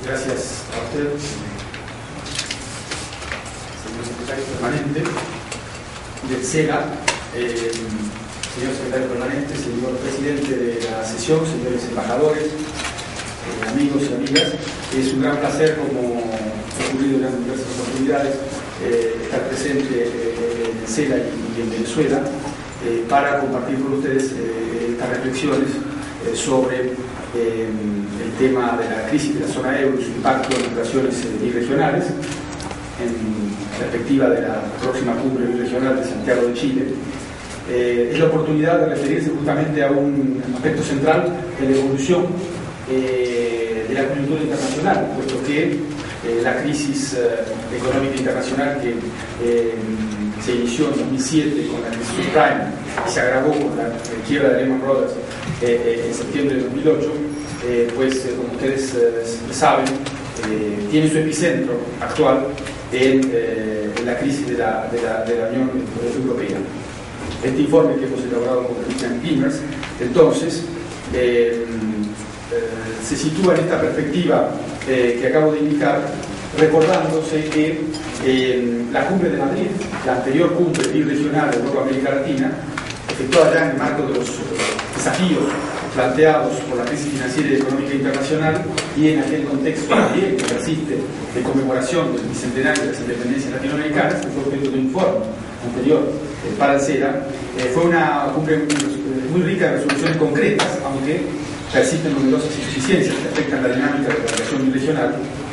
Gracias a usted, señor secretario permanente del SELA, señor secretario permanente, señor presidente de la sesión, señores embajadores, amigos y amigas. Es un gran placer, como ha ocurrido en diversas oportunidades, estar presente en el SELA y en Venezuela para compartir con ustedes estas reflexiones sobre el tema de la crisis de la zona euro y su impacto en las relaciones birregionales en perspectiva de la próxima cumbre birregional de Santiago de Chile. Es la oportunidad de referirse justamente a un aspecto central de la evolución de la coyuntura internacional, puesto que la crisis económica internacional que se inició en 2007 con la crisis subprime y se agravó con la quiebra de Lehman Brothers en septiembre de 2008, pues como ustedes saben, tiene su epicentro actual en la crisis de la Unión Europea. Este informe que hemos elaborado con Christian Diemers, entonces, se sitúa en esta perspectiva que acabo de indicar, recordándose que la cumbre de Madrid, la anterior cumbre birregional de Europa América Latina, efectuada ya en el marco de los desafíos planteados por la crisis financiera y económica internacional y en aquel contexto también que persiste de conmemoración del bicentenario de las independencias latinoamericanas, que fue objeto de un informe anterior para el SELA, fue una cumbre muy rica de resoluciones concretas, aunque persisten numerosas insuficiencias que afectan la dinámica de la relación birregional.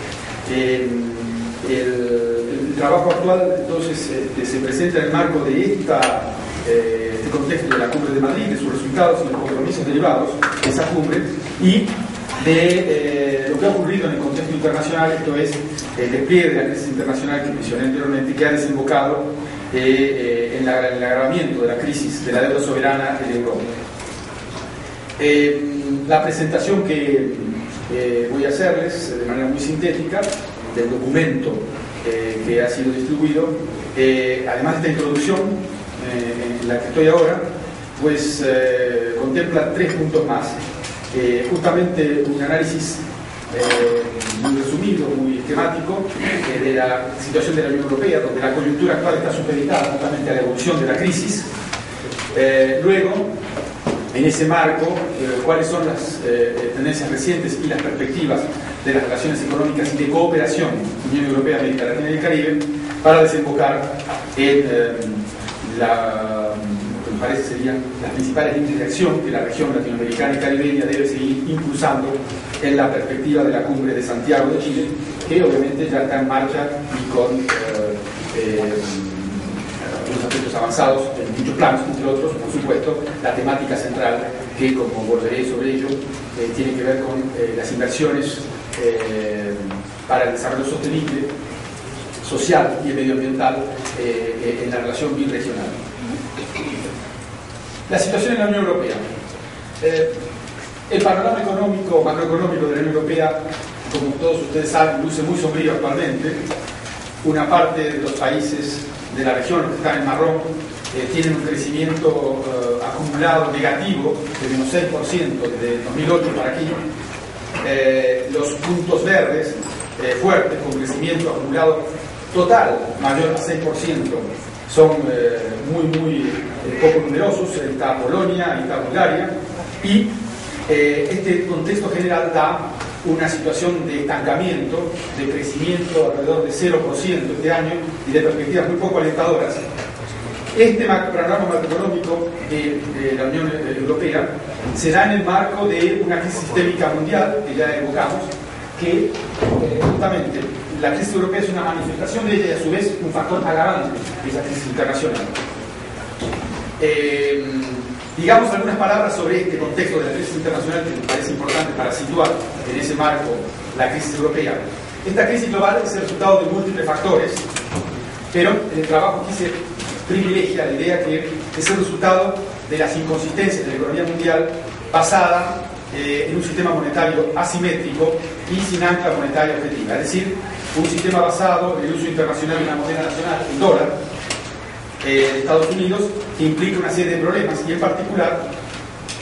El trabajo actual entonces se presenta en el marco de este contexto de la cumbre de Madrid, de sus resultados y los compromisos derivados de esa cumbre y de lo que ha ocurrido en el contexto internacional, esto es el despliegue de la crisis internacional que mencioné anteriormente, que ha desembocado en el agravamiento de la crisis de la deuda soberana en Europa. La presentación que voy a hacerles de manera muy sintética del documento que ha sido distribuido, además de esta introducción en la que estoy ahora, pues contempla 3 puntos más. Justamente un análisis muy resumido, muy esquemático de la situación de la Unión Europea, donde la coyuntura actual está supeditada justamente a la evolución de la crisis. Luego, en ese marco, cuáles son las tendencias recientes y las perspectivas de las relaciones económicas y de cooperación Unión Europea, América Latina y el Caribe, para desembocar en lo que me parece serían las principales líneas de acción que la región latinoamericana y caribeña debe seguir impulsando en la perspectiva de la cumbre de Santiago de Chile, que obviamente ya está en marcha y con algunos aspectos avanzados en muchos planos, entre otros, por supuesto, la temática central, que como volveré sobre ello, tiene que ver con las inversiones para el desarrollo sostenible, social y medioambiental en la relación birregional. La situación en la Unión Europea. El panorama macroeconómico de la Unión Europea, como todos ustedes saben, luce muy sombrío actualmente. Una parte de los países de la región, los que están en marrón, tienen un crecimiento acumulado negativo de menos 6% desde 2008 para aquí. Los puntos verdes fuertes, con crecimiento acumulado total mayor a 6%, son muy poco numerosos. Está Polonia, está Bulgaria, y este contexto general da una situación de estancamiento, de crecimiento alrededor de 0% este año y de perspectivas muy poco alentadoras. Este panorama macroeconómico de la Unión Europea se da en el marco de una crisis sistémica mundial que ya evocamos, que justamente la crisis europea es una manifestación de ella y a su vez un factor agravante de esa crisis internacional. Digamos algunas palabras sobre este contexto de la crisis internacional que me parece importante para situar en ese marco la crisis europea. Esta crisis global es el resultado de múltiples factores, pero en el trabajo aquí se privilegia la idea que es el resultado de las inconsistencias de la economía mundial basada en un sistema monetario asimétrico y sin ancla monetaria objetiva, es decir, un sistema basado en el uso internacional de una moneda nacional, el dólar, de Estados Unidos, que implica una serie de problemas y en particular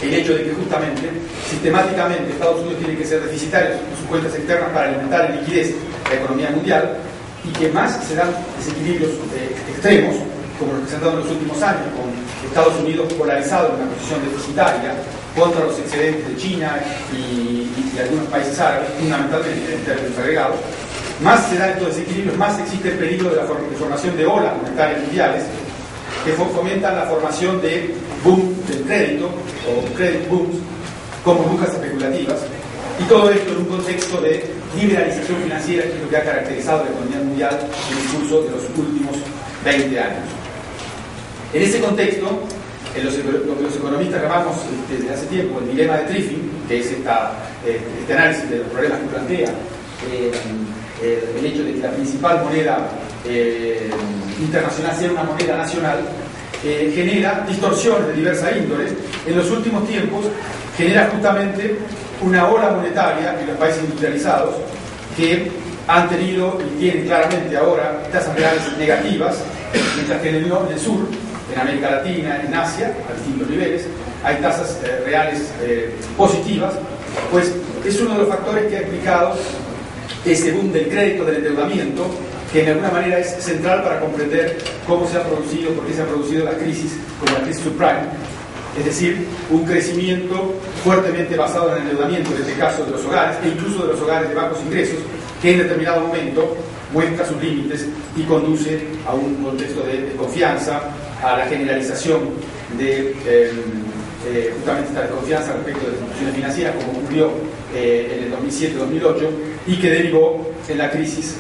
el hecho de que justamente, sistemáticamente, Estados Unidos tiene que ser deficitario en sus cuentas externas para alimentar en liquidez la economía mundial, y que más se dan desequilibrios extremos, como los que se han dado en los últimos años, con Estados Unidos polarizado en una posición deficitaria contra los excedentes de China y algunos países árabes, fundamentalmente en términos agregados. Más se dan estos desequilibrios, más existe el peligro de la formación de olas monetarias mundiales que fomentan la formación de boom del crédito o credit booms como burbujas especulativas, y todo esto en un contexto de liberalización financiera, que es lo que ha caracterizado la economía mundial en el curso de los últimos 20 años. En ese contexto, lo que los economistas llamamos desde hace tiempo el dilema de Triffin, que es este análisis de los problemas que plantea el hecho de que la principal moneda internacional sea una moneda nacional, genera distorsiones de diversa índole. En los últimos tiempos genera justamente una ola monetaria en los países industrializados que han tenido y tienen claramente ahora tasas reales negativas, mientras que en el sur, en América Latina, en Asia, a distintos niveles, hay tasas reales positivas. Pues es uno de los factores que ha explicado ese boom del crédito, del endeudamiento, que de alguna manera es central para comprender cómo se ha producido, por qué se han producido las crisis, como la crisis subprime, es decir, un crecimiento fuertemente basado en el endeudamiento, en este caso de los hogares, e incluso de los hogares de bajos ingresos, que en determinado momento muestra sus límites y conduce a un contexto de desconfianza, a la generalización de justamente esta desconfianza respecto de las instituciones financieras, como ocurrió en el 2007-2008, y que derivó en la crisis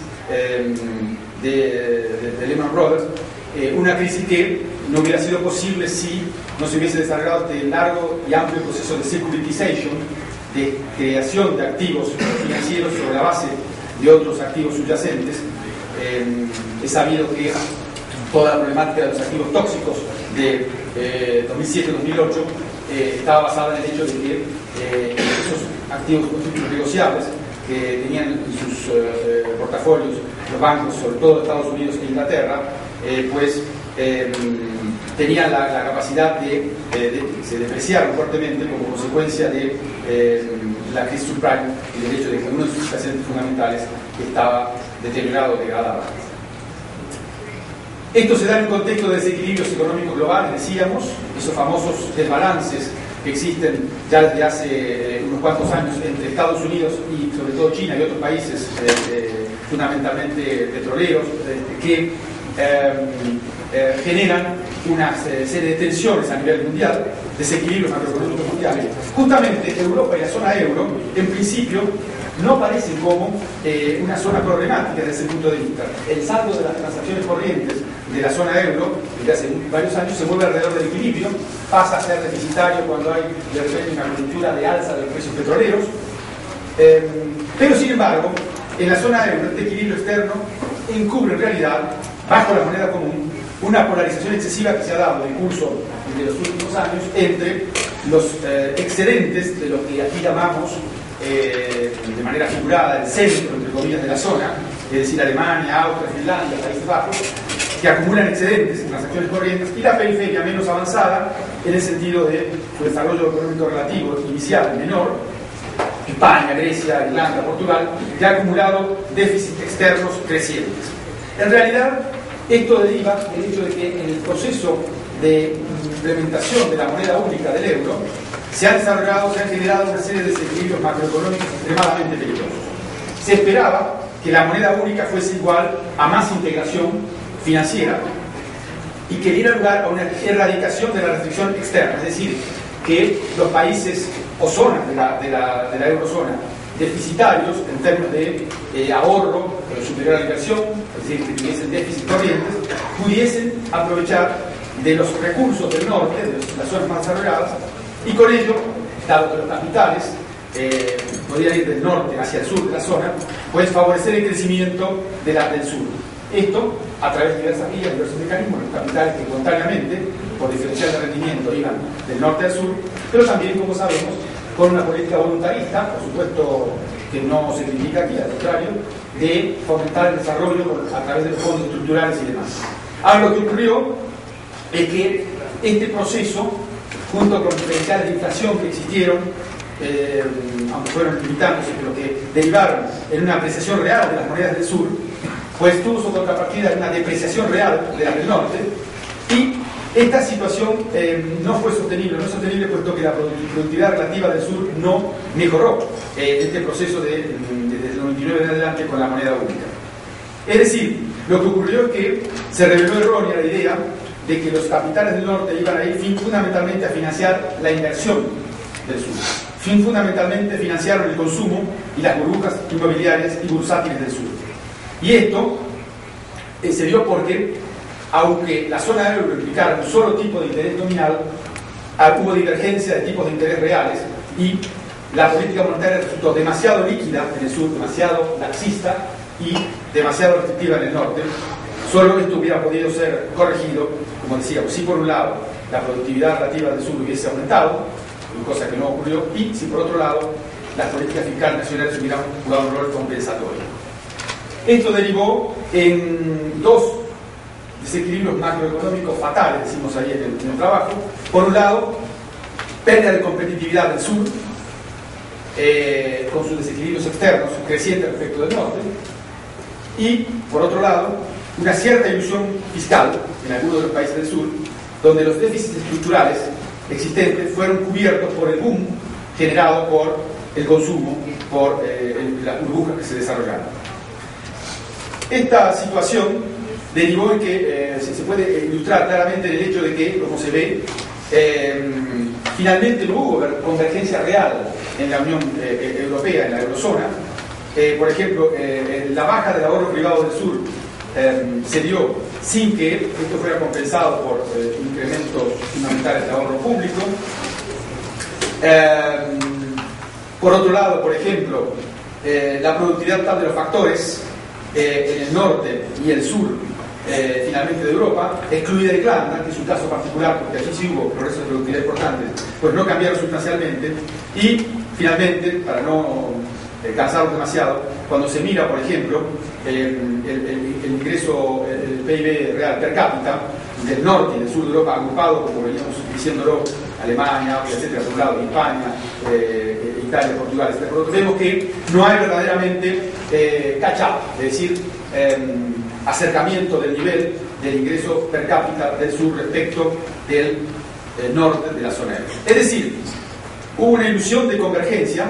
de Lehman Brothers, una crisis que no hubiera sido posible si no se hubiese desarrollado este largo y amplio proceso de securitization, de creación de activos financieros sobre la base de otros activos subyacentes. Es sabido que toda la problemática de los activos tóxicos de 2007-2008 estaba basada en el hecho de que esos activos negociables que tenían en sus portafolios los bancos, sobre todo de Estados Unidos e Inglaterra, tenían la capacidad de se depreciaron fuertemente como consecuencia de la crisis subprime y del hecho de que uno de sus subyacentes fundamentales estaba deteriorado o degradado. Esto se da en un contexto de desequilibrios económicos globales, decíamos, esos famosos desbalances que existen ya desde hace unos cuantos años entre Estados Unidos y sobre todo China y otros países fundamentalmente petroleros, que generan una serie de tensiones a nivel mundial, desequilibrios macroeconómicos mundiales. Justamente Europa y la zona euro, en principio, no parecen como una zona problemática desde ese punto de vista. El saldo de las transacciones corrientes de la zona euro, desde hace varios años, se mueve alrededor del equilibrio, pasa a ser deficitario cuando hay de repente una coyuntura de alza de los precios petroleros, pero sin embargo, en la zona euro, este equilibrio externo encubre en realidad, bajo la moneda común, una polarización excesiva que se ha dado en el curso de los últimos años entre los excedentes de lo que aquí llamamos de manera figurada el centro, entre comillas, de la zona, es decir, Alemania, Austria, Finlandia, Países Bajos, que acumulan excedentes en transacciones corrientes, y la periferia menos avanzada en el sentido de su desarrollo económico relativo inicial menor, España, Grecia, Irlanda, Portugal, que ha acumulado déficits externos crecientes. En realidad, esto deriva del hecho de que en el proceso de implementación de la moneda única del euro se han generado una serie de desequilibrios macroeconómicos extremadamente peligrosos. Se esperaba que la moneda única fuese igual a más integración financiera y que diera lugar a una erradicación de la restricción externa, es decir, que los países o zonas de la eurozona deficitarios en términos de ahorro superior a la inversión, es decir, que tuviesen déficit corrientes, pudiesen aprovechar de los recursos del norte, de las zonas más desarrolladas, y con ello, dado que los capitales podrían ir del norte hacia el sur de la zona, pues favorecer el crecimiento del sur. Esto a través de diversas vías, diversos mecanismos, los capitales que voluntariamente, por diferencial de rendimiento, iban del norte al sur, pero también, como sabemos, con una política voluntarista, por supuesto que no se critica aquí, al contrario, de fomentar el desarrollo a través de los fondos estructurales y demás. Ahora, lo que ocurrió es que este proceso junto con diferenciales de inflación que existieron, aunque fueron limitándose, pero que derivaron en una apreciación real de las monedas del sur, pues tuvo su contrapartida en una depreciación real de las del norte, y esta situación no fue sostenible, no es sostenible puesto que la productividad relativa del sur no mejoró este proceso desde el 99 en adelante con la moneda única. Es decir, lo que ocurrió es que se reveló errónea la idea de que los capitales del norte iban a ir fundamentalmente a financiar la inversión del sur. Fundamentalmente financiaron el consumo y las burbujas inmobiliarias y bursátiles del sur. Y esto se dio porque, aunque la zona euro implicara un solo tipo de interés nominal, hubo divergencia de tipos de interés reales y la política monetaria resultó demasiado líquida en el sur, demasiado laxista y demasiado restrictiva en el norte. Solo esto hubiera podido ser corregido, como decíamos, si por un lado la productividad relativa del sur hubiese aumentado, cosa que no ocurrió, y si por otro lado las políticas fiscales nacionales hubieran jugado un rol compensatorio. Esto derivó en dos desequilibrios macroeconómicos fatales, decimos ahí en el trabajo. Por un lado, pérdida de competitividad del sur, con sus desequilibrios externos crecientes respecto del norte, y por otro lado, una cierta ilusión fiscal en algunos de los países del sur, donde los déficits estructurales existentes fueron cubiertos por el boom generado por el consumo, por las burbujas que se desarrollaron. Esta situación derivó en que se puede ilustrar claramente en el hecho de que, como se ve, finalmente no hubo convergencia real en la Unión Europea, en la eurozona. Por ejemplo, la baja del ahorro privado del sur se dio sin que esto fuera compensado por incrementos fundamentales de ahorro público. Por otro lado, por ejemplo, la productividad total de los factores en el norte y el sur, finalmente de Europa, excluida Irlanda, que es un caso particular porque allí sí hubo progresos de productividad importantes, pues no cambiaron sustancialmente. Y finalmente, para no cansarlos demasiado, cuando se mira, por ejemplo, el ingreso, el PIB real per cápita del norte y del sur de Europa agrupado, como veníamos diciéndolo, Alemania, etcétera, por un lado, España, Italia, Portugal, etcétera. Por otro, vemos que no hay verdaderamente catch-up, es decir, acercamiento del nivel del ingreso per cápita del sur respecto del norte de la zona euro. Es decir, hubo una ilusión de convergencia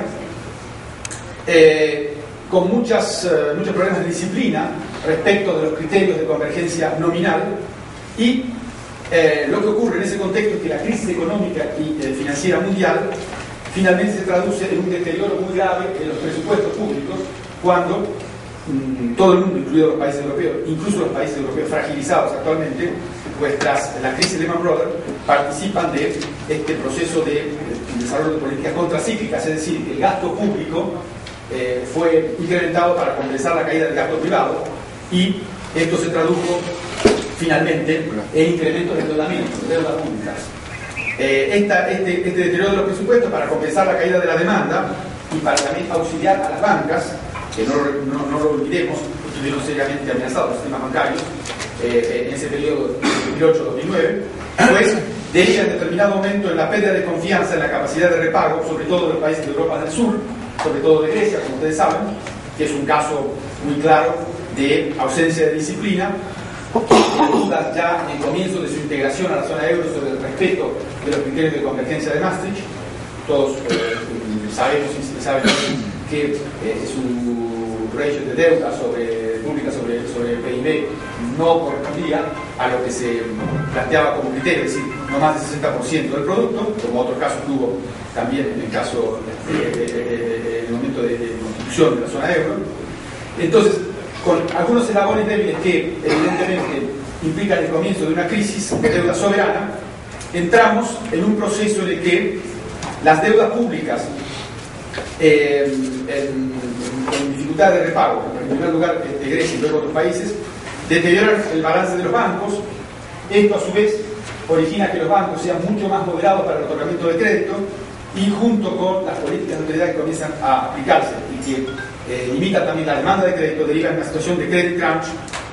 con muchos problemas de disciplina respecto de los criterios de convergencia nominal, y lo que ocurre en ese contexto es que la crisis económica y financiera mundial finalmente se traduce en un deterioro muy grave en los presupuestos públicos, cuando todo el mundo, incluidos los países europeos, incluso los países europeos fragilizados actualmente, pues tras la crisis de Lehman Brothers, participan de este proceso de desarrollo de políticas contracíclicas, es decir, el gasto público fue incrementado para compensar la caída del gasto privado, y esto se tradujo finalmente en incrementos de endeudamiento, de deudas públicas. Este deterioro de los presupuestos para compensar la caída de la demanda y para también auxiliar a las bancas, que no lo olvidemos, estuvieron seriamente amenazados los sistemas bancarios en ese periodo 2008-2009, pues deriva en determinado momento en la pérdida de confianza en la capacidad de repago, sobre todo de los países de Europa del Sur, sobre todo de Grecia, como ustedes saben, que es un caso muy claro de ausencia de disciplina, dudas ya en comienzo de su integración a la zona euro sobre el respeto de los criterios de convergencia de Maastricht. Todos sabemos y saben que su ratio de deuda pública sobre el PIB no correspondía a lo que se planteaba como criterio, es decir, no más del 60% del producto, como otros casos tuvo también en el caso en el momento de constitución de la zona euro. Entonces, con algunos eslabones débiles que evidentemente implican el comienzo de una crisis de deuda soberana, entramos en un proceso en el que las deudas públicas en dificultad de repago, en primer lugar de Grecia y luego otros países, deterioran el balance de los bancos. Esto a su vez origina que los bancos sean mucho más moderados para el otorgamiento de crédito, y junto con las políticas de autoridad que comienzan a aplicarse y que limitan también la demanda de crédito, deriva en una situación de credit crunch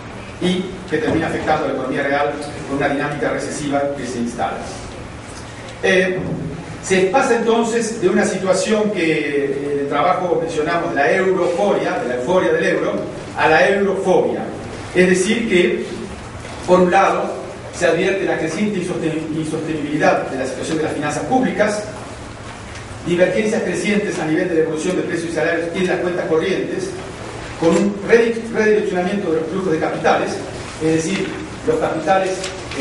y que termina afectando a la economía real con una dinámica recesiva que se instala. Se pasa entonces de una situación que en el trabajo mencionamos de la euroforia, de la euforia del euro, a la eurofobia. Es decir que, por un lado, se advierte la creciente insostenibilidad de la situación de las finanzas públicas, divergencias crecientes a nivel de la evolución de precios y salarios y de las cuentas corrientes, con un redireccionamiento de los flujos de capitales, es decir, los capitales,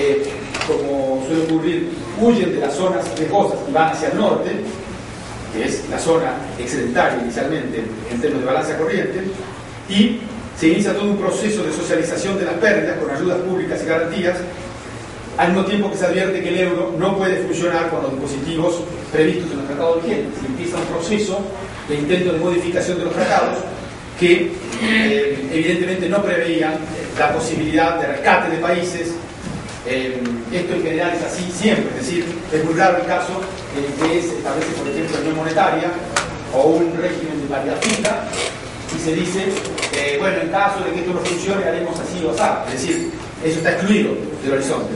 como suele ocurrir, huyen de las zonas riesgosas y van hacia el norte, que es la zona excedentaria inicialmente en términos de balanza corriente, y se inicia todo un proceso de socialización de las pérdidas con ayudas públicas y garantías, al mismo tiempo que se advierte que el euro no puede funcionar con los dispositivos previstos en los tratados vigentes. Y empieza un proceso de intento de modificación de los tratados que evidentemente no preveían la posibilidad de rescate de países. Esto en general es así siempre, es decir, es muy raro el caso que se establece, por ejemplo, unión monetaria o un régimen de paridad fija y se dice, bueno, en caso de que esto no funcione haremos así o así, es decir, eso está excluido del horizonte.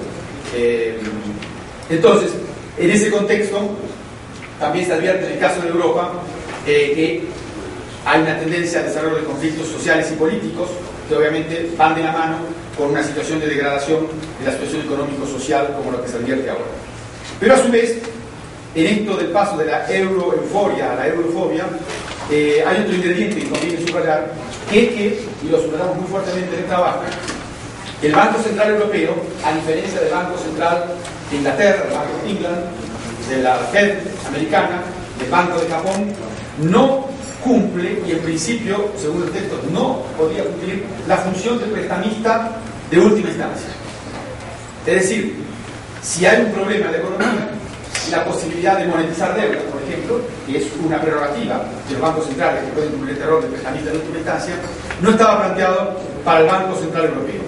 Entonces, en ese contexto también se advierte en el caso de Europa que hay una tendencia al desarrollo de conflictos sociales y políticos que obviamente van de la mano con una situación de degradación de la situación económico-social como lo que se advierte ahora. Pero a su vez, en esto del paso de la euroeuforia a la eurofobia, hay otro ingrediente que conviene subrayar, que es que, y lo subrayamos muy fuertemente en el trabajo, el Banco Central Europeo, a diferencia del Banco Central de Inglaterra, del Banco de England, de la Fed americana, del Banco de Japón, no cumple, y en principio, según el texto, no podría cumplir la función de prestamista de última instancia. Es decir, si hay un problema de economía, la posibilidad de monetizar deuda, por ejemplo, que es una prerrogativa de los bancos centrales que pueden cumplir el rol de prestamista de última instancia, no estaba planteado para el Banco Central Europeo.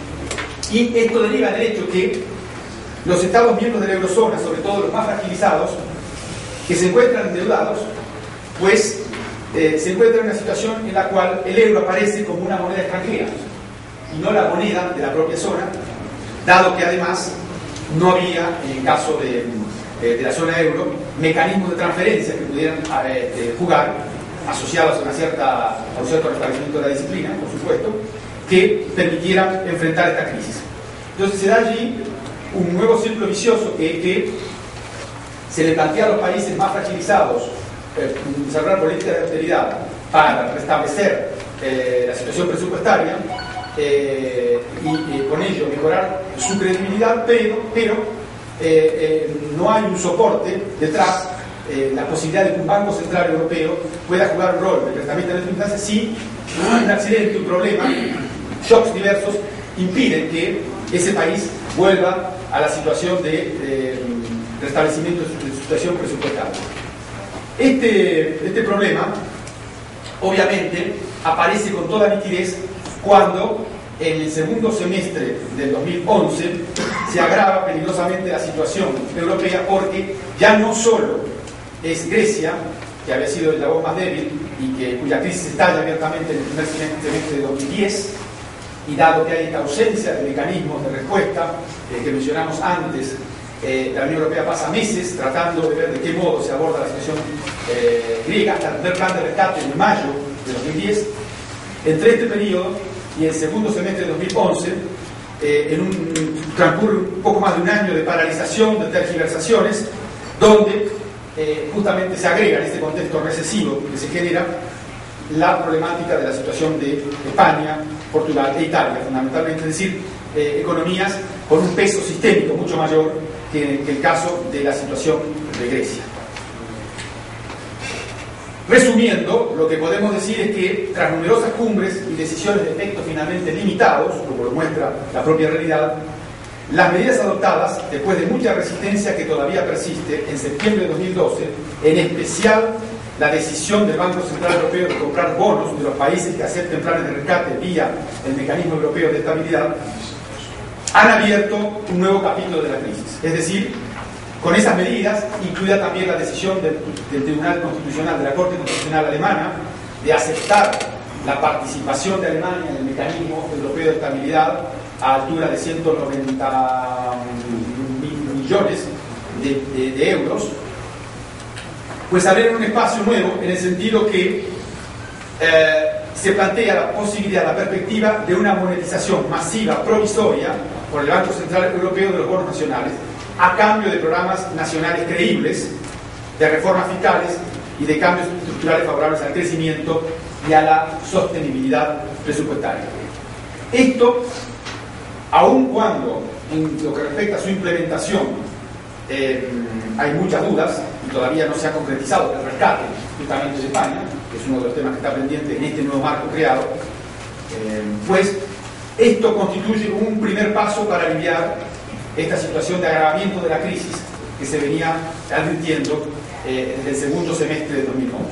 Y esto deriva del hecho que los Estados miembros de la eurozona, sobre todo los más fragilizados, que se encuentran endeudados, pues se encuentran en una situación en la cual el euro aparece como una moneda extranjera y no la moneda de la propia zona, dado que además no había, en el caso de la zona euro, mecanismos de transferencia que pudieran jugar, asociados a un cierto restablecimiento de la disciplina, por supuesto, que permitieran enfrentar esta crisis. Entonces se da allí un nuevo círculo vicioso que se le plantea a los países más fragilizados desarrollar políticas de austeridad para restablecer la situación presupuestaria y con ello mejorar su credibilidad, pero no hay un soporte detrás, la posibilidad de que un Banco Central Europeo pueda jugar un rol de prestamista de última instancia si un accidente, un problema, shocks diversos impiden que ese país vuelva a la situación de restablecimiento de su situación presupuestaria. Este problema obviamente aparece con toda nitidez cuando en el segundo semestre del 2011 se agrava peligrosamente la situación europea, porque ya no solo es Grecia, que había sido el eslabón más débil y cuya crisis estalla abiertamente en el primer semestre de 2010, y dado que hay esta ausencia de mecanismos de respuesta que mencionamos antes, la Unión Europea pasa meses tratando de ver de qué modo se aborda la situación griega, hasta el primer plan de rescate en mayo de 2010. Entre este periodo y el segundo semestre de 2011, transcurre un poco más de un año de paralización, de tergiversaciones, donde justamente se agrega en este contexto recesivo que se genera la problemática de la situación de España, Portugal e Italia, fundamentalmente, es decir, economías con un peso sistémico mucho mayor que el caso de la situación de Grecia. Resumiendo, lo que podemos decir es que tras numerosas cumbres y decisiones de efectos finalmente limitados, como lo muestra la propia realidad, las medidas adoptadas, después de mucha resistencia que todavía persiste, en septiembre de 2012, en especial la decisión del Banco Central Europeo de comprar bonos de los países que acepten planes de rescate vía el Mecanismo Europeo de Estabilidad, han abierto un nuevo capítulo de la crisis. Es decir, con esas medidas, incluida también la decisión del Tribunal Constitucional, de la Corte Constitucional Alemana, de aceptar la participación de Alemania en el Mecanismo Europeo de Estabilidad a altura de 190 millones de euros, pues abrieron un espacio nuevo en el sentido que se plantea la posibilidad, la perspectiva de una monetización masiva provisoria por el Banco Central Europeo de los bonos nacionales, a cambio de programas nacionales creíbles, de reformas fiscales y de cambios estructurales favorables al crecimiento y a la sostenibilidad presupuestaria. Esto, aun cuando en lo que respecta a su implementación hay muchas dudas y todavía no se ha concretizado el rescate justamente de España, que es uno de los temas que está pendiente en este nuevo marco creado, pues esto constituye un primer paso para aliviar esta situación de agravamiento de la crisis que se venía advirtiendo desde el segundo semestre de 2011.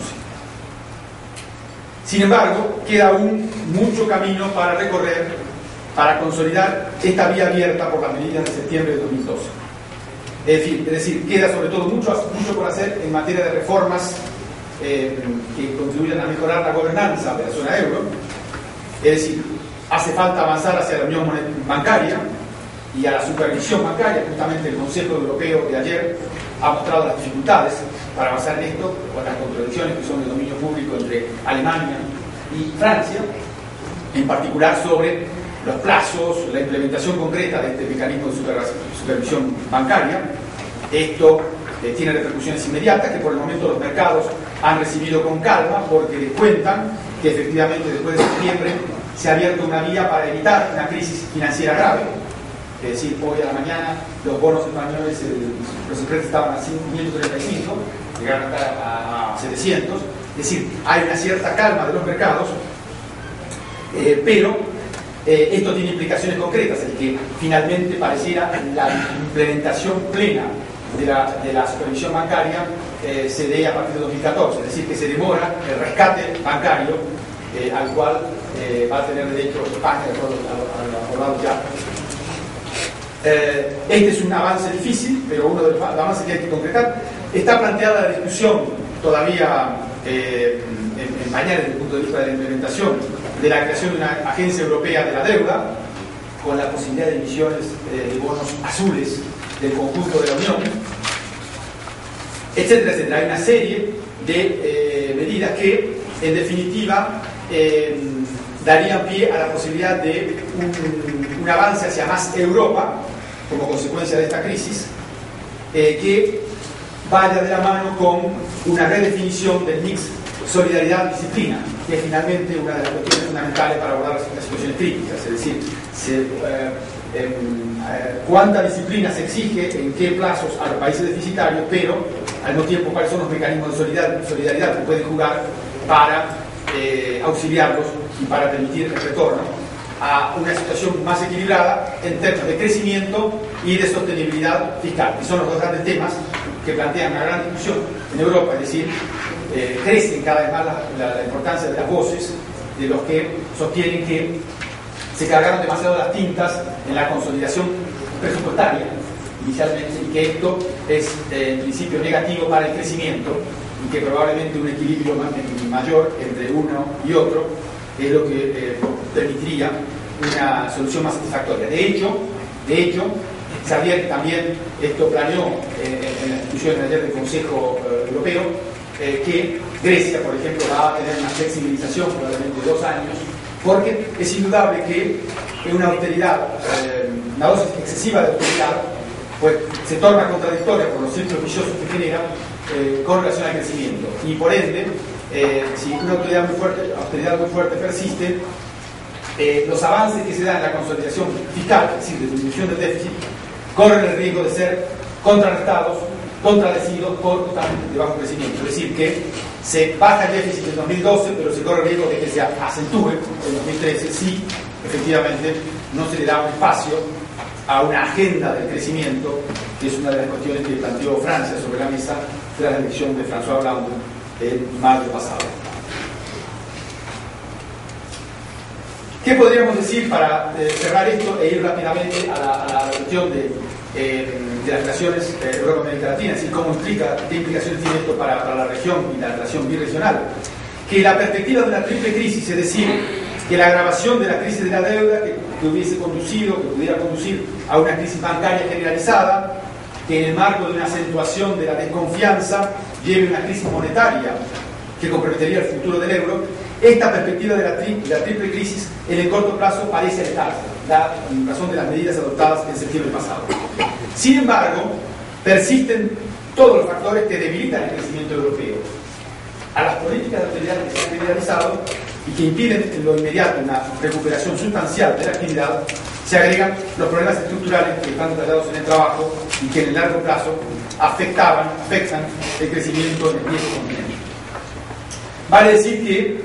Sin embargo, queda aún mucho camino para recorrer para consolidar esta vía abierta por las medidas de septiembre de 2012. Es decir, queda sobre todo mucho por hacer en materia de reformas que contribuyan a mejorar la gobernanza de la zona euro. Es decir, hace falta avanzar hacia la unión bancaria y a la supervisión bancaria. Justamente el Consejo Europeo de ayer ha mostrado las dificultades para avanzar en esto, con las contradicciones que son de dominio público entre Alemania y Francia, en particular sobre los plazos, la implementación concreta de este mecanismo de supervisión bancaria. Esto tiene repercusiones inmediatas que por el momento los mercados han recibido con calma, porque les cuentan que efectivamente después de septiembre se ha abierto una vía para evitar una crisis financiera grave. Es decir, hoy a la mañana los bonos españoles, los spreads estaban a 535, llegaron a estar a 700. Es decir, hay una cierta calma de los mercados, pero esto tiene implicaciones concretas, es que finalmente pareciera la implementación plena de la supervisión bancaria se dé a partir de 2014, es decir, que se demora el rescate bancario al cual va a tener derecho España de acuerdo a lo acordado ya. Este es un avance difícil, pero uno de los avances que hay que concretar. Está planteada la discusión todavía en pañales desde el punto de vista de la implementación de la creación de una agencia europea de la deuda, con la posibilidad de emisiones de bonos azules del conjunto de la Unión, etcétera, etcétera. Hay una serie de medidas que, en definitiva, darían pie a la posibilidad de un avance hacia más Europa, como consecuencia de esta crisis, que vaya de la mano con una redefinición del mix solidaridad-disciplina, que es finalmente una de las cuestiones fundamentales para abordar las situaciones críticas, es decir, cuánta disciplina se exige, en qué plazos a los países deficitarios, pero al mismo tiempo cuáles son los mecanismos de solidaridad que pueden jugar para auxiliarlos y para permitir el retorno a una situación más equilibrada en términos de crecimiento y de sostenibilidad fiscal, que son los dos grandes temas que plantean una gran discusión en Europa. Es decir, crece cada vez más la importancia de las voces de los que sostienen que se cargaron demasiado las tintas en la consolidación presupuestaria inicialmente, y que esto es en principio negativo para el crecimiento, y que probablemente un equilibrio mayor entre uno y otro es lo que permitiría una solución más satisfactoria. De hecho, Xavier también esto planeó en la discusión de ayer del Consejo Europeo, que Grecia, por ejemplo, va a tener una flexibilización probablemente de 2 años, porque es indudable que una austeridad, una dosis excesiva de austeridad, pues se torna contradictoria por los círculos viciosos que genera con relación al crecimiento. Y por ende, si una austeridad muy fuerte persiste, los avances que se dan en la consolidación fiscal, es decir, de disminución del déficit, corren el riesgo de ser contrarrestados, contradecidos por justamente de bajo crecimiento. Es decir, que se baja el déficit en 2012, pero se corre el riesgo de que se acentúe en 2013 si efectivamente no se le da un espacio a una agenda del crecimiento, que es una de las cuestiones que planteó Francia sobre la mesa tras la elección de François Hollande en mayo pasado. ¿Qué podríamos decir para cerrar esto e ir rápidamente a la cuestión de las relaciones Europa-América Latina? Es decir, qué implicaciones tiene esto para la región y la relación birregional. Que la perspectiva de la triple crisis, es decir, que la agravación de la crisis de la deuda que pudiera conducir a una crisis bancaria generalizada, que en el marco de una acentuación de la desconfianza lleve a una crisis monetaria que comprometería el futuro del euro, esta perspectiva de la triple crisis en el corto plazo parece alejarse, en razón de las medidas adoptadas en septiembre pasado. Sin embargo, persisten todos los factores que debilitan el crecimiento europeo. A las políticas de austeridad que se han generalizado y que impiden en lo inmediato una recuperación sustancial de la actividad, se agregan los problemas estructurales que están detallados en el trabajo y que en el largo plazo afectan el crecimiento en el viejo continente. Vale decir que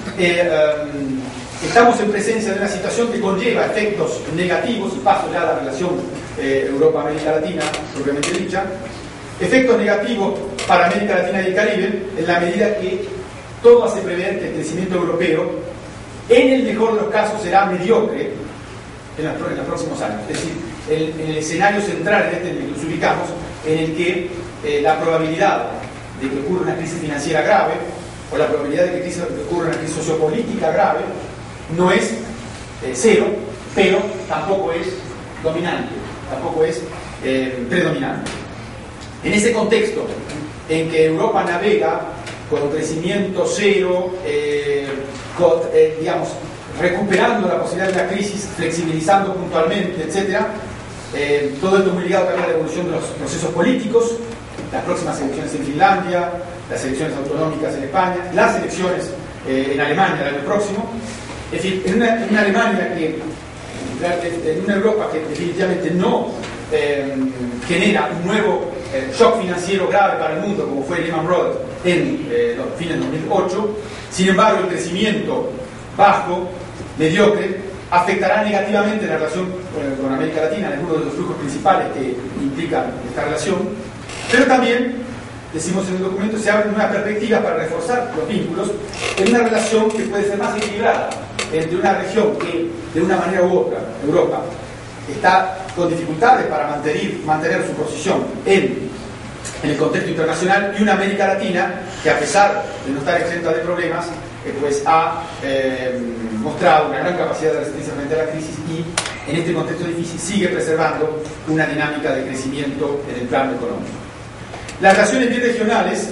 estamos en presencia de una situación que conlleva efectos negativos, y paso ya a la relación Europa-América Latina propiamente dicha, efectos negativos para América Latina y el Caribe, en la medida que todo hace prever que el crecimiento europeo, en el mejor de los casos, será mediocre en los próximos años. Es decir, en el escenario central en el que nos ubicamos, en el que la probabilidad de que ocurra una crisis financiera grave, o la probabilidad de que ocurra una crisis sociopolítica grave, no es cero, pero tampoco es dominante, tampoco es predominante. En ese contexto en que Europa navega con crecimiento cero, digamos, recuperando la posibilidad de una crisis, flexibilizando puntualmente, etc., todo esto muy ligado también a la evolución de los procesos políticos, las próximas elecciones en Finlandia, las elecciones autonómicas en España, las elecciones en Alemania el año próximo. Es decir, en una Alemania en una Europa que definitivamente no genera un nuevo shock financiero grave para el mundo, como fue Lehman Brothers en los fines de 2008, sin embargo, el crecimiento bajo, mediocre, afectará negativamente la relación con América Latina, en algunos de los flujos principales que implican esta relación, pero también, decimos en el documento, se abren nuevas perspectivas para reforzar los vínculos en una relación que puede ser más equilibrada entre una región que, de una manera u otra, Europa, está con dificultades para mantener su posición en el contexto internacional, y una América Latina que, a pesar de no estar exenta de problemas, pues ha mostrado una gran capacidad de resistencia frente a la crisis y en este contexto difícil sigue preservando una dinámica de crecimiento en el plano económico. Las relaciones birregionales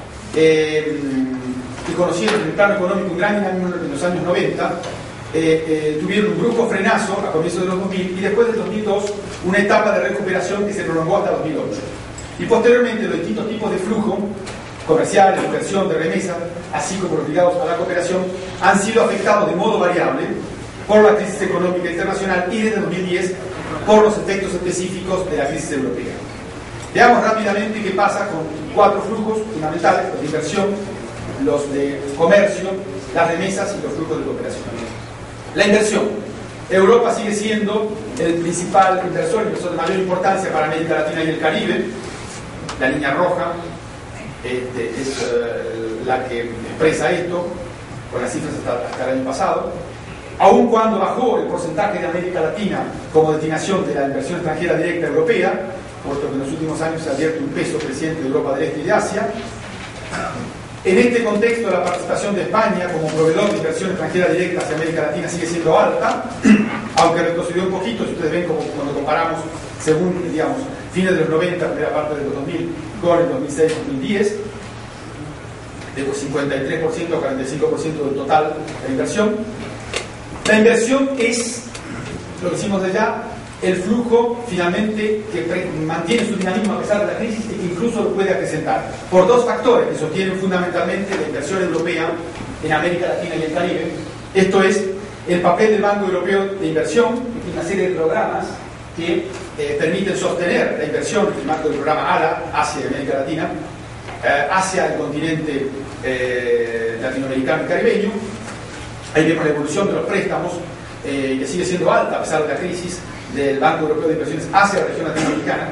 que conocieron en el plano económico un gran dinamismo en los años 90 tuvieron un brusco frenazo a comienzos de los 2000 y después del 2002 una etapa de recuperación que se prolongó hasta 2008. Y posteriormente los distintos tipos de flujo comercial, de inversión, de remesa, así como los ligados a la cooperación, han sido afectados de modo variable por la crisis económica internacional y desde 2010 por los efectos específicos de la crisis europea. Veamos rápidamente qué pasa con cuatro flujos fundamentales: los de inversión, los de comercio, las remesas y los flujos de cooperación. La inversión. Europa sigue siendo el principal inversor de mayor importancia para América Latina y el Caribe. La línea roja es la que expresa esto, con las cifras hasta el año pasado. Aun cuando bajó el porcentaje de América Latina como destinación de la inversión extranjera directa europea, puesto que en los últimos años se ha abierto un peso creciente de Europa del Este y de Asia. En este contexto, la participación de España como proveedor de inversión extranjera directa hacia América Latina sigue siendo alta, aunque retrocedió un poquito, si ustedes ven cuando comparamos según, digamos, fines de los 90, primera parte de los 2000, con el 2006-2010, de 53% a 45% del total de la inversión. La inversión es, lo decimos de ya, el flujo finalmente que mantiene su dinamismo a pesar de la crisis y que incluso lo puede acrecentar, por dos factores que sostienen fundamentalmente la inversión europea en América Latina y el Caribe. Esto es el papel del Banco Europeo de Inversión y una serie de programas que permiten sostener la inversión en el marco del programa ALA, Asia y América Latina, hacia el continente latinoamericano y caribeño. Ahí vemos la evolución de los préstamos, que sigue siendo alta a pesar de la crisis, del Banco Europeo de Inversiones hacia la región latinoamericana,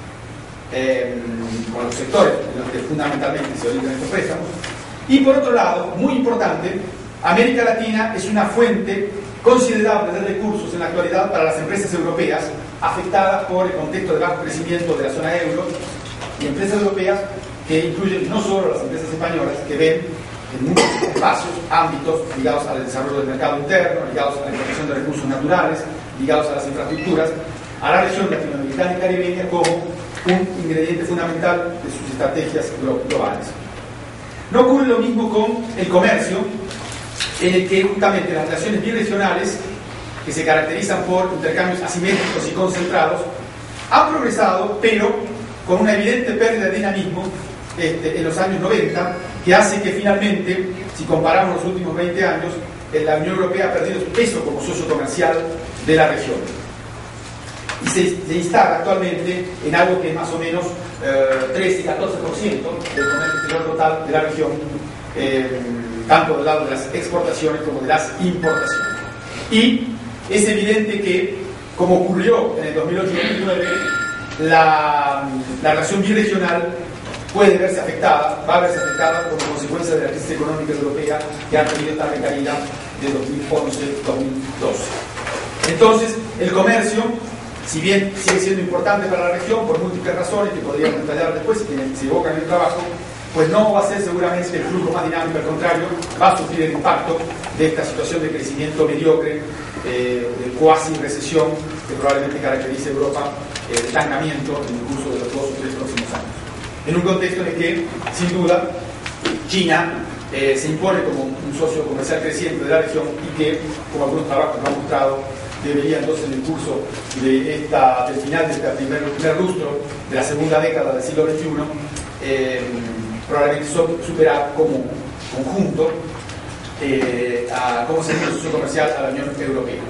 con los sectores en los que fundamentalmente se orientan estos préstamos. Y por otro lado, muy importante, América Latina es una fuente considerable de recursos en la actualidad para las empresas europeas afectadas por el contexto de bajo crecimiento de la zona euro, y empresas europeas que incluyen no solo las empresas españolas, que ven en muchos espacios, ámbitos ligados al desarrollo del mercado interno, ligados a la explotación de recursos naturales, ligados a las infraestructuras, a la región latinoamericana y caribeña como un ingrediente fundamental de sus estrategias globales. No ocurre lo mismo con el comercio, en el que justamente las relaciones birregionales, que se caracterizan por intercambios asimétricos y concentrados, han progresado, pero con una evidente pérdida de dinamismo en los años 90, que hace que finalmente, si comparamos los últimos 20 años, la Unión Europea ha perdido peso como socio comercial de la región. Y se instala actualmente en algo que es más o menos 13 y 14% del comercio exterior total de la región, tanto del lado de las exportaciones como de las importaciones. Y es evidente que, como ocurrió en el 2008-2009, la relación birregional puede verse afectada, va a verse afectada como consecuencia de la crisis económica europea que ha tenido esta recaída de 2011-2012. Entonces, el comercio, si bien sigue siendo importante para la región por múltiples razones que podríamos detallar después si se evocan en el trabajo, pues no va a ser seguramente el flujo más dinámico, al contrario, va a sufrir el impacto de esta situación de crecimiento mediocre, de cuasi recesión que probablemente caracterice a Europa, de estancamiento en el curso de los 2 o 3 próximos años. En un contexto en el que, sin duda, China se impone como un socio comercial creciente de la región y que, como algunos trabajos lo han mostrado, debería entonces en el curso del final de este primer lustro de la segunda década del siglo XXI, probablemente superar como conjunto como servicio socio comercial a la Unión Europea.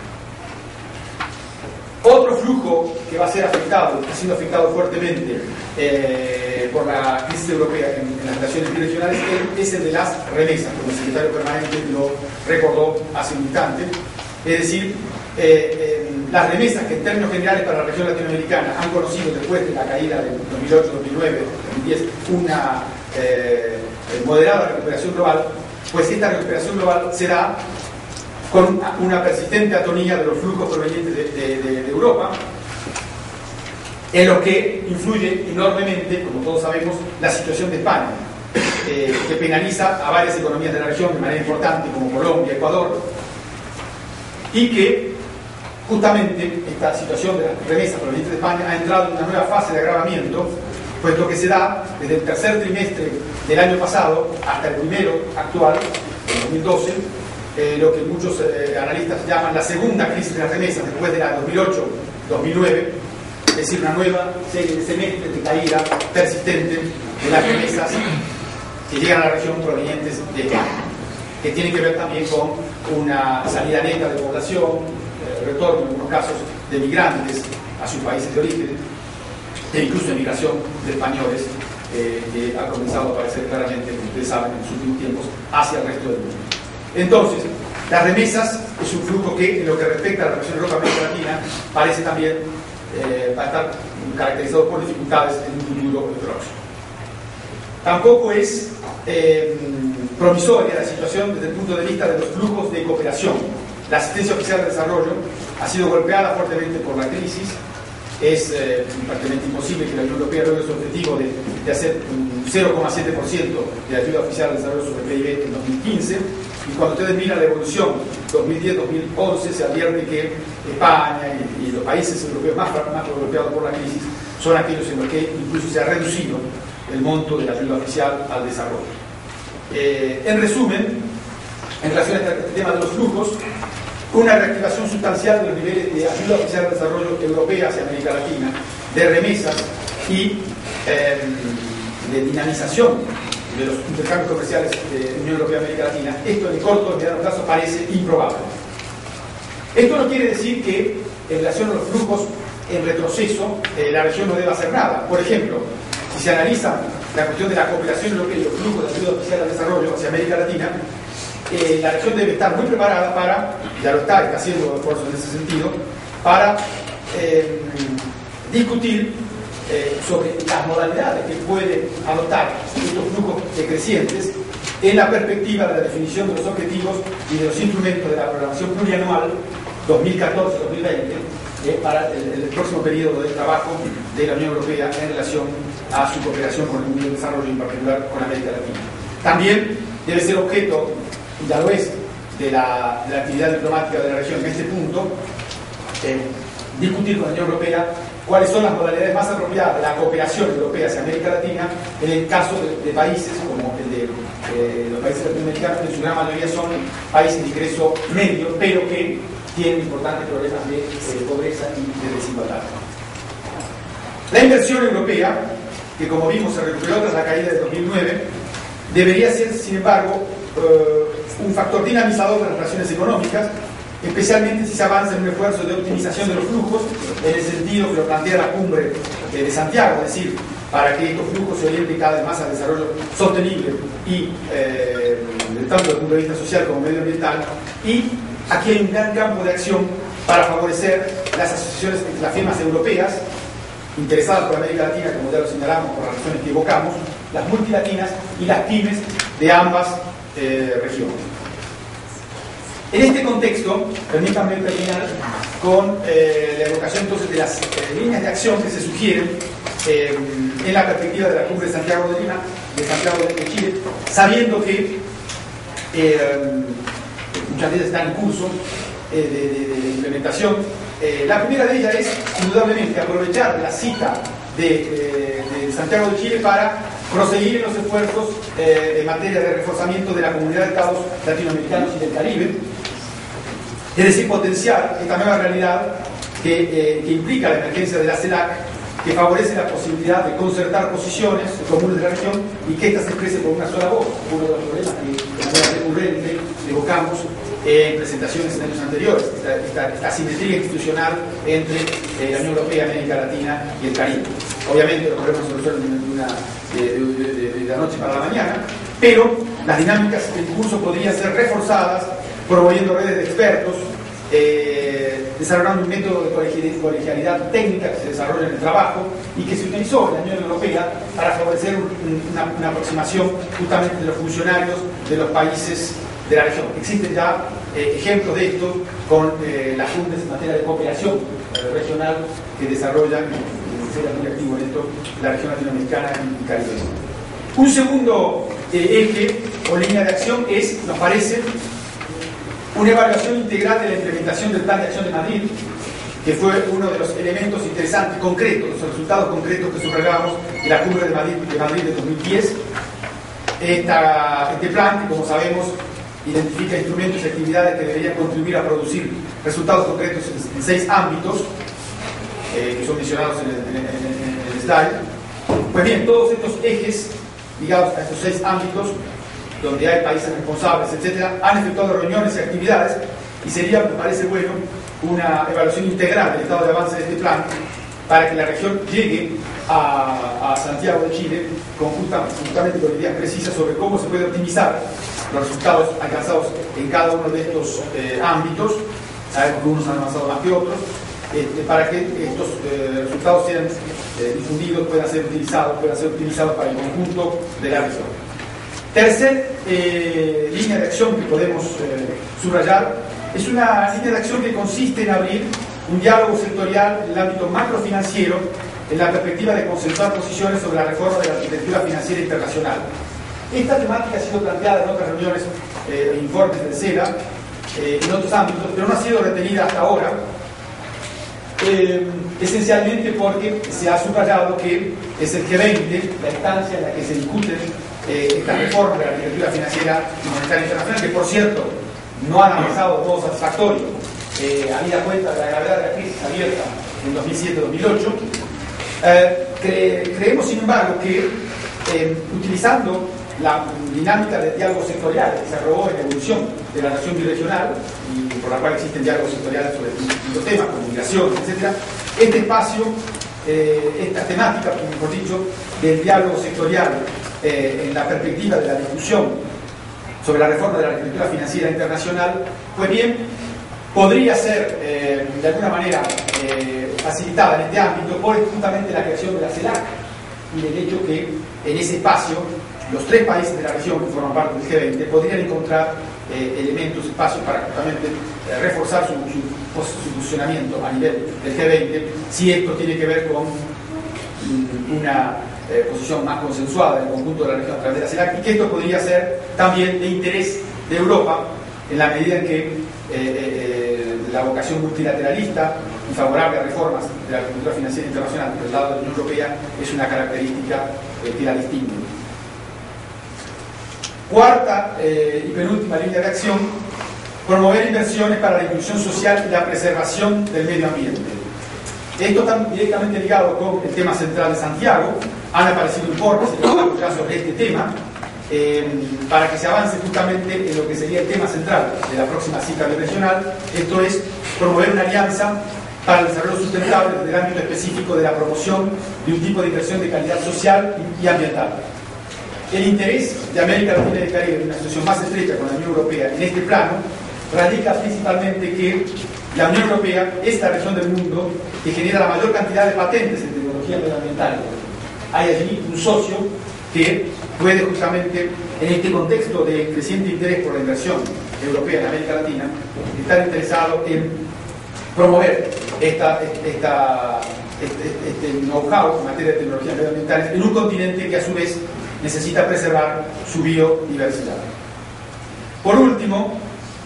Otro flujo que va a ser afectado, que ha sido afectado fuertemente por la crisis europea en las relaciones biregionales, es el de las remesas, como el secretario permanente lo recordó hace un instante. Es decir, las remesas que en términos generales para la región latinoamericana han conocido después de la caída del 2008, 2009, 2010, una moderada recuperación global, pues esta recuperación global se da con una persistente atonía de los flujos provenientes de Europa, en lo que influye enormemente, como todos sabemos, la situación de España, que penaliza a varias economías de la región de manera importante, como Colombia, Ecuador, y que justamente esta situación de las remesas provenientes de España ha entrado en una nueva fase de agravamiento, puesto que se da desde el tercer trimestre del año pasado hasta el primero actual, en 2012, lo que muchos analistas llaman la segunda crisis de las remesas después de la 2008-2009, es decir, una nueva serie de semestres de caída persistente de las remesas que llegan a la región provenientes de España, que tiene que ver también con una salida neta de población, retorno en algunos casos de migrantes a sus países de origen, e incluso emigración de españoles que ha comenzado a aparecer claramente, como ustedes saben, en los últimos tiempos hacia el resto del mundo. Entonces, las remesas es un flujo que, en lo que respecta a la relación Europa-América Latina, parece también va a estar caracterizado por dificultades en un futuro próximo. Tampoco es promisoria la situación desde el punto de vista de los flujos de cooperación. La asistencia oficial de desarrollo ha sido golpeada fuertemente por la crisis. Es prácticamente imposible que la Unión Europea logre su objetivo de hacer un 0,7% de ayuda oficial al desarrollo sobre el PIB en 2015. Y cuando ustedes miran la evolución 2010-2011, se advierte que España y los países europeos más golpeados por la crisis son aquellos en los que incluso se ha reducido el monto de la ayuda oficial al desarrollo. En resumen, en relación a este tema de los flujos, una reactivación sustancial de los niveles de ayuda oficial al desarrollo europea hacia América Latina, de remesas y de dinamización de los intercambios comerciales de Unión Europea-América Latina, esto en el corto y mediano plazo parece improbable. Esto no quiere decir que en relación a los flujos en retroceso la región no deba hacer nada. Por ejemplo, si se analiza la cuestión de la cooperación europea y los flujos de ayuda oficial al desarrollo hacia América Latina, la región debe estar muy preparada para, ya lo está haciendo esfuerzos en ese sentido, para discutir sobre las modalidades que puede adoptar estos flujos decrecientes en la perspectiva de la definición de los objetivos y de los instrumentos de la programación plurianual 2014-2020 para el próximo periodo de trabajo de la Unión Europea en relación a su cooperación con el mundo del desarrollo y en particular con América Latina. También debe ser objeto, y ya lo es, de la actividad diplomática de la región en este punto, discutir con la Unión Europea cuáles son las modalidades más apropiadas de la cooperación europea hacia América Latina en el caso de países como el de los países latinoamericanos, que en su gran mayoría son países de ingreso medio, pero que tienen importantes problemas de pobreza y de desigualdad. La inversión europea, que como vimos se recuperó tras la caída de 2009, debería ser, sin embargo, un factor dinamizador de las relaciones económicas, especialmente si se avanza en un esfuerzo de optimización de los flujos, en el sentido que lo plantea la cumbre de Santiago, es decir, para que estos flujos se orienten cada vez más al desarrollo sostenible y tanto desde el punto de vista social como medioambiental. Y aquí hay un gran campo de acción para favorecer las asociaciones entre las firmas europeas interesadas por América Latina, como ya lo señalamos por las razones que evocamos, las multilatinas y las pymes de ambas regiones. En este contexto, permítanme terminar con la evocación entonces de las líneas de acción que se sugieren en la perspectiva de la cumbre de Santiago de Lima, de Santiago de Chile, sabiendo que muchas veces están en curso de implementación. La primera de ellas es, indudablemente, aprovechar la cita de Santiago de Chile para proseguir en los esfuerzos en materia de reforzamiento de la comunidad de estados latinoamericanos y del Caribe, es decir, potenciar esta nueva realidad que implica la emergencia de la CELAC, que favorece la posibilidad de concertar posiciones comunes de la región y que ésta se exprese por una sola voz, uno de los problemas que de manera recurrente evocamos en presentaciones en años anteriores, esta asimetría institucional entre la Unión Europea, América Latina y el Caribe. Obviamente los problemas se resuelven de la noche para la mañana, pero las dinámicas en curso podrían ser reforzadas promoviendo redes de expertos, desarrollando un método de colegialidad técnica que se desarrolla en el trabajo y que se utilizó en la Unión Europea para favorecer una aproximación justamente de los funcionarios de los países de la región. Existen ya ejemplos de esto con las juntas en materia de cooperación regional que desarrollan, y será muy activo en esto, la región latinoamericana y caribeña. Un segundo eje o línea de acción es, nos parece, una evaluación integral de la implementación del Plan de Acción de Madrid, que fue uno de los elementos interesantes, concretos, los resultados concretos que subrayábamos de la cumbre de Madrid de 2010. Este plan, que como sabemos, identifica instrumentos y actividades que deberían contribuir a producir resultados concretos en 6 ámbitos, que son mencionados en el slide. Pues bien, todos estos ejes ligados a estos 6 ámbitos, donde hay países responsables, etcétera, han efectuado reuniones y actividades, y sería, me parece bueno, una evaluación integral del estado de avance de este plan para que la región llegue a Santiago de Chile justamente con ideas precisas sobre cómo se puede optimizar los resultados alcanzados en cada uno de estos ámbitos. Sabemos que unos han avanzado más que otros, para que estos resultados sean difundidos, puedan ser utilizados para el conjunto de la región. Tercer línea de acción que podemos subrayar es una línea de acción que consiste en abrir un diálogo sectorial en el ámbito macrofinanciero en la perspectiva de consensuar posiciones sobre la reforma de la arquitectura financiera internacional. Esta temática ha sido planteada en otras reuniones e informes del CELA, en otros ámbitos, pero no ha sido retenida hasta ahora, esencialmente porque se ha subrayado que es el G20, la instancia en la que se discuten estas reformas de la arquitectura financiera y monetaria internacional, que por cierto no han avanzado de modo satisfactorio, habida cuenta de la gravedad de la crisis abierta en 2007-2008. Creemos, sin embargo, que utilizando la dinámica del diálogo sectorial que se arrogó en la evolución de la nación birregional y por la cual existen diálogos sectoriales sobre distintos temas como migración, etc., este espacio, esta temática, mejor dicho, del diálogo sectorial en la perspectiva de la discusión sobre la reforma de la arquitectura financiera internacional, pues bien, podría ser de alguna manera facilitada en este ámbito por justamente la creación de la CELAC y el hecho que en ese espacio los 3 países de la región que forman parte del G20 podrían encontrar elementos, espacios para justamente reforzar su funcionamiento a nivel del G20, si esto tiene que ver con una posición más consensuada del conjunto de la región a través de la CELAC, y que esto podría ser también de interés de Europa en la medida en que la vocación multilateralista y favorable a reformas de la cultura financiera internacional del lado de la Unión Europea es una característica que la distingue. Cuarta y penúltima línea de acción: promover inversiones para la inclusión social y la preservación del medio ambiente. Esto está directamente ligado con el tema central de Santiago. Han aparecido informes ya sobre este tema, para que se avance justamente en lo que sería el tema central de la próxima cita regional. Esto es promover una alianza para el desarrollo sustentable desde el ámbito específico de la promoción de un tipo de inversión de calidad social y ambiental. El interés de América Latina y el Caribe en una asociación más estrecha con la Unión Europea en este plano radica principalmente que la Unión Europea es la región del mundo que genera la mayor cantidad de patentes en tecnología medioambiental. Hay allí un socio que puede justamente, en este contexto de creciente interés por la inversión europea en América Latina, estar interesado en promover este know-how en materia de tecnologías medioambientales en un continente que a su vez necesita preservar su biodiversidad. Por último,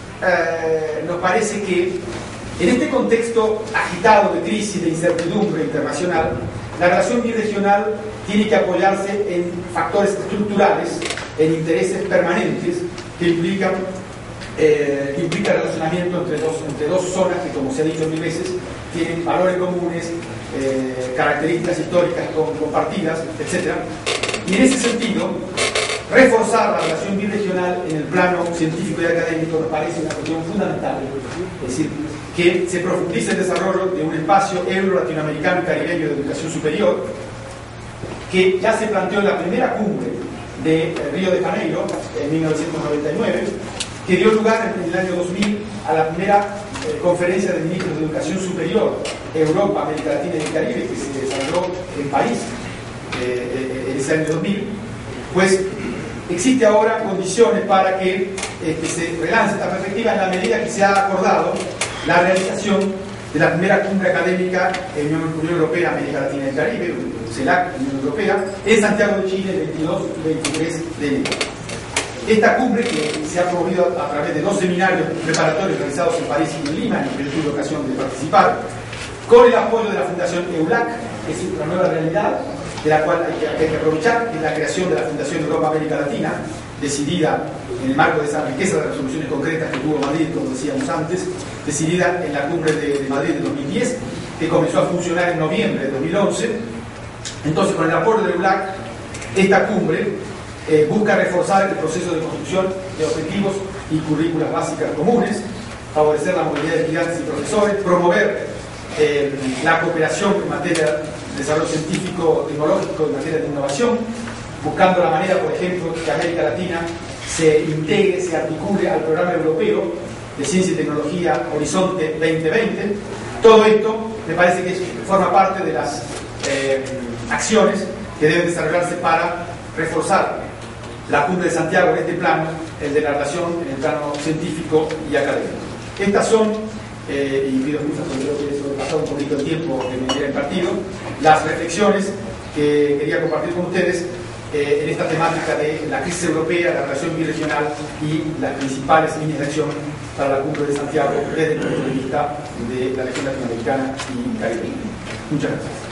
nos parece que en este contexto agitado de crisis, de incertidumbre internacional, la relación birregional tiene que apoyarse en factores estructurales, en intereses permanentes que implica relacionamiento entre dos zonas que, como se ha dicho mil veces, tienen valores comunes, características históricas compartidas, etc. Y en ese sentido, reforzar la relación birregional en el plano científico y académico nos parece una cuestión fundamental. Es decir, que se profundice el desarrollo de un espacio euro-latinoamericano y caribeño de educación superior, que ya se planteó en la primera cumbre de Río de Janeiro en 1999, que dio lugar en el año 2000 a la primera conferencia de ministros de educación superior Europa, América Latina y el Caribe, que se desarrolló en París en ese año 2000. Pues existe ahora condiciones para que se relance esta perspectiva en la medida que se ha acordado la realización de la primera cumbre académica en Unión Europea, América Latina y el Caribe, CELAC, Unión Europea, en Santiago de Chile el 22 y 23 de enero. Esta cumbre, que se ha promovido a través de 2 seminarios preparatorios realizados en París y en Lima, en que yo tuve ocasión de participar, con el apoyo de la Fundación EULAC, que es una nueva realidad de la cual hay que aprovechar, que es la creación de la Fundación Europa América Latina, decidida en el marco de esa riqueza de resoluciones concretas que tuvo Madrid, como decíamos antes, decidida en la cumbre de Madrid de 2010, que comenzó a funcionar en noviembre de 2011. Entonces, con el apoyo de EULAC, esta cumbre busca reforzar el proceso de construcción de objetivos y currículas básicas comunes, favorecer la movilidad de estudiantes y profesores, promover la cooperación en materia de desarrollo científico, tecnológico, en materia de innovación, buscando la manera, por ejemplo, que América Latina se integre, se articule al programa europeo de ciencia y tecnología Horizonte 2020. Todo esto me parece que forma parte de las acciones que deben desarrollarse para reforzar la cumbre de Santiago en este plano, el de la relación en el plano científico y académico. Estas son, y pido excusas porque creo que he sobrepasado un poquito el tiempo que me era impartido, las reflexiones que quería compartir con ustedes en esta temática de la crisis europea, la relación birregional y las principales líneas de acción para la cumbre de Santiago desde el punto de vista de la región latinoamericana y caribeña. Muchas gracias.